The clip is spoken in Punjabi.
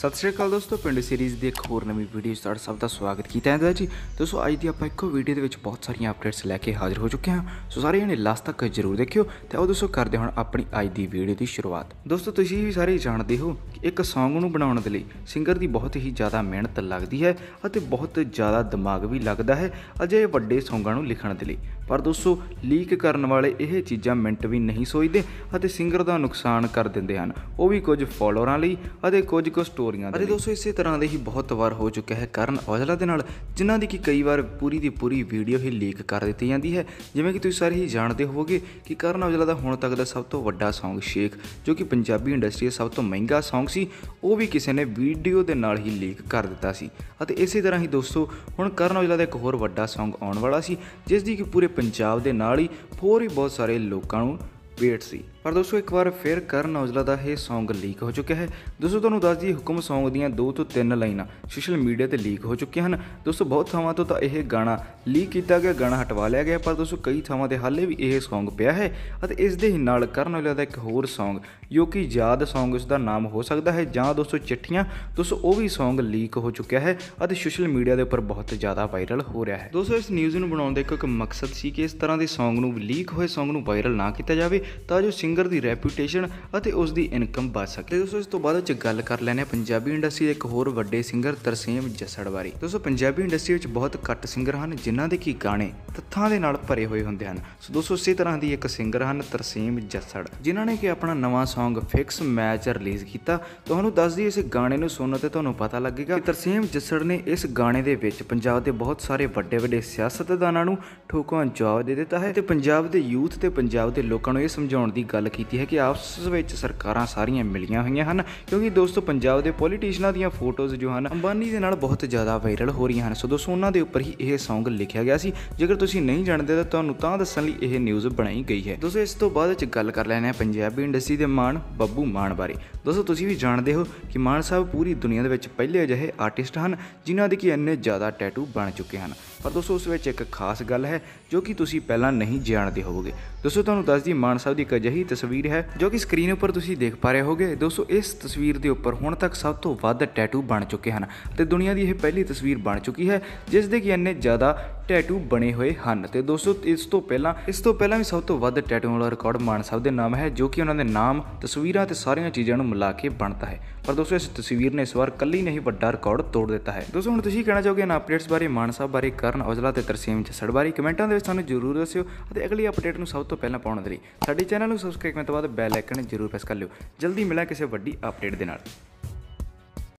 सत श्री अकाल दोस्तों, पिंड सीरीज़ की एक होर नवीं वीडियो तुहाडा सब का स्वागत किया है जी। दोस्तों अज की आप एक वीडियो के बहुत सारिया अपडेट्स लैके हाजिर हो चुके हैं। सो सारे जने लास्ट तक जरूर देखियो। तो आओ दोस्तों करते हैं अपनी अज की वीडियो की शुरुआत। दोस्तों तुसीं भी सारे जानते हो कि एक सॉन्ग नूं बनाउण दे लई सिंगर की बहुत ही ज़्यादा मेहनत लगती है और बहुत ज़्यादा दिमाग भी लगता है अजे वड्डे सॉन्गां नूं लिखण दे लई। पर दोस्तों लीक करन वाले यह चीज़ां मिनट भी नहीं सोचते और सिंगर का नुकसान कर देंदे हन, वो भी कुछ फॉलोअरां लई अते कुछ कुछ स्टोरियां दे। दोस्तों इस तरह के ही बहुत बार हो चुका है करण औजला दे नाल, जिन्हां दी कि कई बार पूरी की पूरी वीडियो ही लीक कर दी जाती है। जिवें कि तुसीं सारे ही जानते होवोगे कि करण औजला का हुण तक का सब तो वड्डा सॉन्ग शेख, जो कि पंजाबी इंडस्ट्री सब तो महंगा सॉन्ग सी, वो भी किसी ने वीडियो के नाल ही लीक कर दिता सी। अते इस तरह ही दोस्तों हुण करण औजला का एक होर वड्डा सॉन्ग आउण वाला सी, जिस दी कि पूरे पंजाब के नाल ही होर भी बहुत सारे लोगों नूं वेट सी। पर दोस्तों एक बार फिर करण औजला का यह सॉन्ग लीक हो चुका है। दोस्तों तुहानूं दस दी हुक्म सॉन्ग दी 2 ਤੋਂ 3 लाइनां सोशल मीडिया पर लीक हो चुकी हैं। दोस्तों बहुत थावां तो यह गाना लीक किया गया, गाना हटवा लिया गया, पर दोस्तों कई थावां ते हाले भी यह सॉन्ग पिया है। और इस दे ही नाल करण औजला का एक होर सॉन्ग जो कि याद सॉन्ग उसका नाम हो सकता है जां दोस्तों चिट्ठियां, दोस्तों वो भी सॉन्ग लीक हो चुका है और सोशल मीडिया के उपर बहुत ज़्यादा वायरल हो रहा है। दोस्तों इस न्यूज़ नूं बनाउण दा एक मकसद सी कि इस तरह के सॉन्ग नूं लीक होए सॉन्ग नूं वायरल ना किया जाए तां जो सिंगर की रैपूटेशन ਅਤੇ ਉਸ ਦੀ ਇਨਕਮ ਵੱਧ ਸਕੇ। ਦੋਸਤੋ ਇਸ ਤੋਂ ਬਾਅਦ ਵਿੱਚ ਗੱਲ ਕਰ ਲੈਣੇ ਪੰਜਾਬੀ ਇੰਡਸਟਰੀ ਦੇ ਇੱਕ ਹੋਰ ਵੱਡੇ ਸਿੰਗਰ ਤਰਸੇਮ ਜੱਸੜ ਬਾਰੇ। ਦੋਸਤੋ ਪੰਜਾਬੀ ਇੰਡਸਟਰੀ ਵਿੱਚ ਬਹੁਤ ਘੱਟ ਸਿੰਗਰ ਹਨ ਜਿਨ੍ਹਾਂ ਦੇ ਕੀ ਗਾਣੇ ਤੱਥਾਂ ਦੇ ਨਾਲ ਭਰੇ ਹੋਏ ਹੁੰਦੇ ਹਨ। ਸੋ ਦੋਸਤੋ ਇਸੇ ਤਰ੍ਹਾਂ ਦੀ ਇੱਕ ਸਿੰਗਰ ਹਨ ਤਰਸੇਮ ਜੱਸੜ, ਜਿਨ੍ਹਾਂ ਨੇ ਕਿ ਆਪਣਾ ਨਵਾਂ ਸੌਂਗ ਫਿਕਸ ਮੈਚ ਰਿਲੀਜ਼ ਕੀਤਾ। ਤੁਹਾਨੂੰ ਦੱਸ ਦਈਏ ਇਸ ਗਾਣੇ ਨੂੰ ਸੁਣਨ ਤੇ ਤੁਹਾਨੂੰ ਪਤਾ ਲੱਗੇਗਾ ਕਿ ਤਰਸੇਮ ਜੱਸੜ ਨੇ ਇਸ ਗਾਣੇ ਦੇ ਵਿੱਚ ਪੰਜਾਬ ਦੇ ਬਹੁਤ ਸਾਰੇ ਵੱਡੇ ਵੱਡੇ ਸਿਆਸਤਦਾਨਾਂ ਨੂੰ ਠੋਕਵਾਂ ਜਵਾਬ ਦੇ ਦਿੱਤਾ ਹੈ ਤੇ ਪੰਜਾਬ ਦੇ ਯੂਥ ਤੇ ਪੰਜਾਬ ਦੇ ਲੋਕਾਂ ਨੂੰ ਇਹ ਸਮਝਾਉਣ ਦੀ ਗੱਲ ਕੀਤੀ ਹੈ ਕਿ ਆਪਸ ਵਿੱਚ ਸਰਕਾਰਾਂ ਸਾਰੀਆਂ ਮਿਲੀਆਂ ਹੋਈਆਂ ਹਨ, ਕਿਉਂਕਿ ਦੋਸਤੋ ਪੰਜਾਬ ਦੇ ਪੋਲੀਟੀਸ਼ੀਅਨਾਂ ਦੀਆਂ ਫੋਟੋਜ਼ ਜੋ ਹਨ ਅੰਬਾਨੀ ਦੇ ਨਾਲ ਬਹੁਤ ਜ਼ਿਆਦਾ ਵਾਇਰਲ ਹੋ ਰਹੀਆਂ ਹਨ। ਸੋ ਦੋਸਤੋ ਉਹਨਾਂ ਦੇ ਉੱਪਰ ਹੀ ਇਹ ਸੌਂਗ ਲਿਖਿਆ ਗਿਆ ਸੀ। ਜੇਕਰ ਤੁਸੀਂ ਨਹੀਂ ਜਾਣਦੇ ਤਾਂ ਤੁਹਾਨੂੰ ਤਾਂ ਦੱਸਣ ਲਈ ਇਹ ਨਿਊਜ਼ ਬਣਾਈ ਗਈ ਹੈ। ਦੋਸਤੋ ਇਸ ਤੋਂ ਬਾਅਦ ਵਿੱਚ ਗੱਲ ਕਰ ਲੈਂਦੇ ਹਾਂ ਪੰਜਾਬੀ ਇੰਡਸਟਰੀ ਦੇ ਮਾਣ ਬੱਬੂ ਮਾਨ ਬਾਰੇ। ਦੋਸਤੋ ਤੁਸੀਂ ਵੀ ਜਾਣਦੇ ਹੋ ਕਿ ਮਾਨ ਸਾਹਿਬ ਪੂਰੀ ਦੁਨੀਆ ਦੇ ਵਿੱਚ ਪਹਿਲੇ ਅਜਿਹੇ ਆਰਟਿਸਟ ਹਨ ਜਿਨ੍ਹਾਂ ਦੇ ਕਿ ਇੰਨੇ ਜ਼ਿਆਦਾ ਟੈਟੂ ਬਣ ਚੁੱਕੇ ਹਨ। ਪਰ ਦੋਸਤੋ ਉਸ ਵਿੱਚ ਇੱਕ ਖਾਸ ਗੱਲ ਹੈ ਜੋ ਕਿ ਤੁਸੀਂ ਪਹਿਲਾਂ ਨਹੀਂ ਜਾਣਦੇ ਹੋਵੋਗੇ। ਦੋਸਤੋ ਤੁਹਾਨੂੰ ਦੱਸ ਦਈਏ ਮਾਨ ਸਾਹਿਬ ਦੀ ਇੱਕ ਅਜਿਹੀ ਤਸਵੀਰ ਹੈ ਜੋ ਕਿ ਸਕਰੀਨ ਉੱਪਰ ਤੁਸੀਂ ਦੇਖ ਪਾ ਰਹੇ ਹੋਗੇ। ਦੋਸਤੋ ਇਸ ਤਸਵੀਰ ਦੇ ਉੱਪਰ ਹੁਣ ਤੱਕ ਸਭ ਤੋਂ ਵੱਧ ਟੈਟੂ ਬਣ ਚੁੱਕੇ ਹਨ ਅਤੇ ਦੁਨੀਆ ਦੀ ਇਹ ਪਹਿਲੀ ਤਸਵੀਰ ਬਣ ਚੁੱਕੀ ਹੈ ਜਿਸ ਦੇ ਕਿ ਇੰਨੇ ਜ਼ਿਆਦਾ ਟੈਟੂ ਬਣੇ ਹੋਏ ਹਨ। ਤੇ ਦੋਸਤੋ ਇਸ ਤੋਂ ਪਹਿਲਾਂ ਵੀ ਸਭ ਤੋਂ ਵੱਧ ਟੈਟੂ ਵਾਲਾ ਰਿਕਾਰਡ ਮਾਨ ਸਾਹਿਬ ਦੇ ਨਾਮ ਹੈ, ਜੋ ਕਿ ਉਹਨਾਂ ਦੇ ਨਾਮ, ਤਸਵੀਰਾਂ ਤੇ ਸਾਰੀਆਂ ਚੀਜ਼ਾਂ ਨੂੰ ਮਿਲਾ ਕੇ ਬਣਦਾ ਹੈ। ਪਰ ਦੋਸਤੋ ਇਸ ਤਸਵੀਰ ਨੇ ਇਸ ਵਾਰ ਕੱਲੀ ਨਹੀਂ ਵੱਡਾ ਰਿਕਾਰਡ ਤੋੜ ਦਿੱਤਾ ਹੈ। ਦੋਸਤੋ ਹੁਣ ਤੁਸੀਂ ਕਹਿਣਾ ਚਾਹੋਗੇ ਇਹਨਾਂ ਅਪਡੇਟਸ ਬਾਰੇ, ਮਾਨ ਸਾਹਿਬ ਬਾਰੇ, ਕਰਨ ਔਜਲਾ ਤੇ ਤਰਸੇਮ ਜੱਸੜ ਬਾਰੇ? ਕਮੈਂਟਾਂ ਦੇ ਵਿੱਚ ਸਾਨੂੰ ਜ਼ਰੂਰ ਦੱਸਿਓ ਅਤੇ ਅਗਲੀ ਅਪਡੇਟ ਨੂੰ ਸਭ ਤੋਂ ਪਹਿਲਾਂ ਪਾਉਣ ਦੇ ਲਈ ਸਾਡੇ ਚੈਨਲ ਨੂੰ ਸਬਸਕ੍ਰਾਈਬ ਕਰਨ ਤੋਂ ਬਾਅਦ ਬੈਲ ਆਈਕਨ ਜ਼ਰੂਰ ਪ੍ਰੈਸ ਕਰ ਲਿਓ। ਜਲਦੀ ਮਿਲਾਂ ਕਿਸੇ ਵੱਡੀ ਅਪਡੇਟ ਦੇ ਨਾਲ।